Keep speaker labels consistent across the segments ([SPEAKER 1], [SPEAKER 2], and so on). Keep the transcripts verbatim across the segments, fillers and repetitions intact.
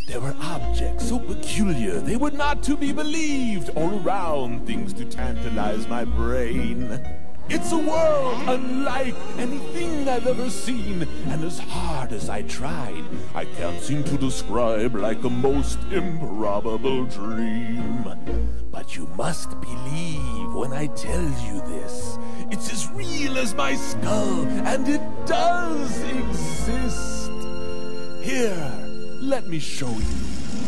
[SPEAKER 1] There were objects so peculiar they were not to be believed, all around things to tantalize my brain. It's a world unlike anything I've ever seen, and as hard as I tried, I can't seem to describe like a most improbable dream. But you must believe when I tell you this. It's as real as my skull, and it does exist. Here, let me show you.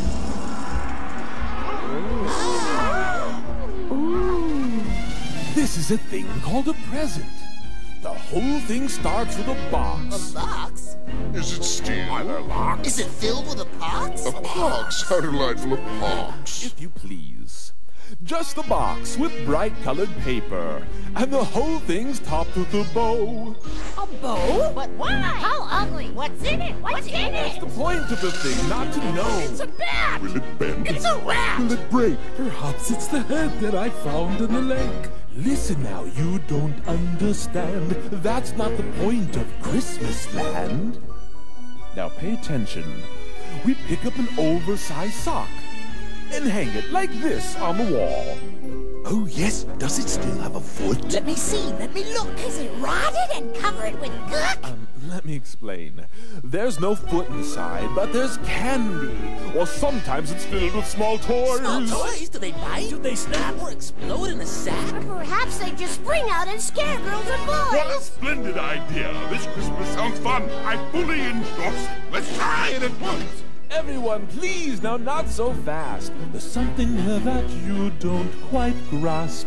[SPEAKER 2] Ooh.
[SPEAKER 1] This is a thing called a present. The whole thing starts with a box.
[SPEAKER 3] A box?
[SPEAKER 4] Is it steel?
[SPEAKER 5] Are there locks?
[SPEAKER 3] Is it filled with a pox?
[SPEAKER 4] A pox? How delightful, a pox.
[SPEAKER 1] If you please. Just a box with bright-colored paper, and the whole thing's topped with a bow.
[SPEAKER 2] A bow?
[SPEAKER 6] But why? How ugly? What's in it? What's in
[SPEAKER 1] That's
[SPEAKER 6] it?
[SPEAKER 1] the point of the thing, not to know.
[SPEAKER 6] It's a bat!
[SPEAKER 4] Will it bend?
[SPEAKER 6] It's a rat!
[SPEAKER 4] Will it break?
[SPEAKER 7] Perhaps it's the head that I found in the lake.
[SPEAKER 1] Listen now, you don't understand. That's not the point of Christmas Land. Now pay attention. We pick up an oversized sock and hang it like this on the wall.
[SPEAKER 7] Oh yes, does it still have a foot?
[SPEAKER 3] Let me see, let me look.
[SPEAKER 6] Is it rotted and covered with gunk?
[SPEAKER 1] Um, let me explain. There's no foot inside, but there's candy. Or sometimes it's filled with small toys.
[SPEAKER 3] Small toys? Do they bite? Do they snap or explode in a sack?
[SPEAKER 6] Or perhaps they just spring out and scare girls and boys.
[SPEAKER 5] What a splendid idea! This Christmas sounds fun. I fully endorse it. Let's try it at once.
[SPEAKER 1] Everyone, please, now not so fast. There's something here that you don't quite grasp.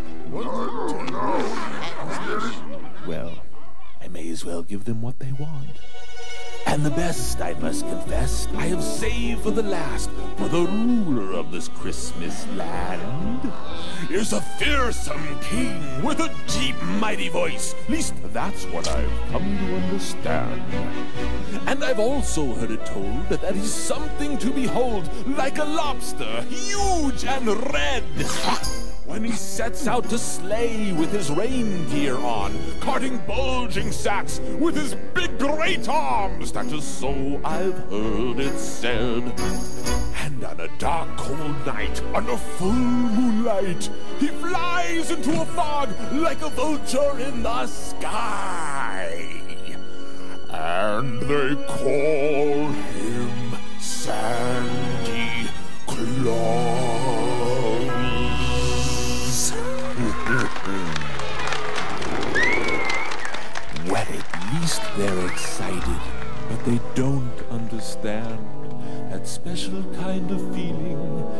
[SPEAKER 1] Well, I may as well give them what they want. And the best, I must confess, I have saved for the last, for the ruler of this Christmas land is a fearsome king with a deep, mighty voice. At least that's what I've come to understand. And I've also heard it told that he's something to behold, like a lobster, huge and red. When he sets out to slay with his reindeer on, carting bulging sacks with his big great arms, that is so I've heard it said. And on a dark cold night, under full moonlight, he flies into a fog like a vulture in the sky. And they call him Sandy Claus. Well, at least they're excited, but they don't understand that special kind of feeling